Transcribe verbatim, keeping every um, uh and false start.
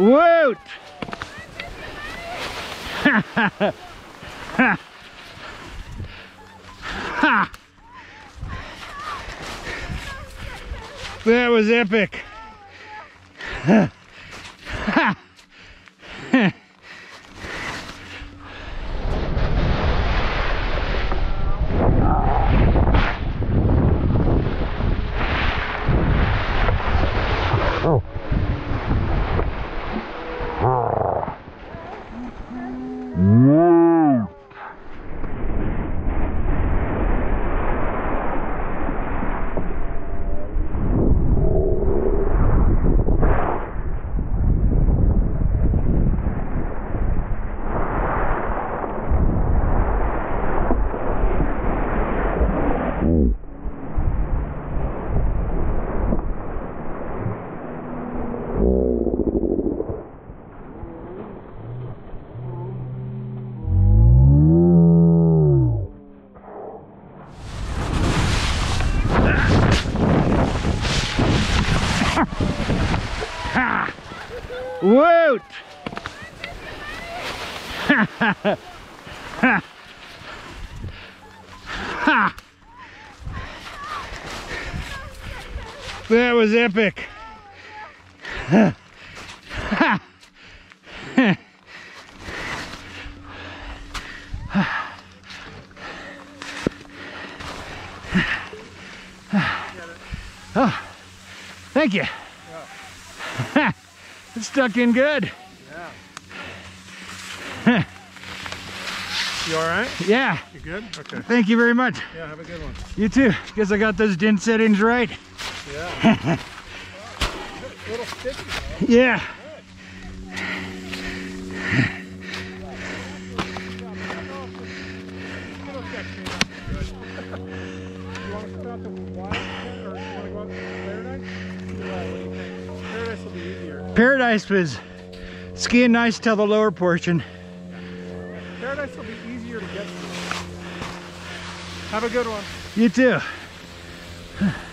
Woot! Ha ha ha! Ha! That was epic. Ha! Ha! Ha! Oh. Whoa. Ha! Woot! Ha ha ha! Ha! That was epic. Ha! Ha! Oh, thank you. Yeah. It stuck in good. Yeah. You all right? Yeah. You good? Okay. Thank you very much. Yeah, have a good one. You too. Guess I got those dent settings right. Yeah. A little sticky, though. Yeah. Paradise was skiing nice till the lower portion. Paradise will be easier to get to. Have a good one. You too.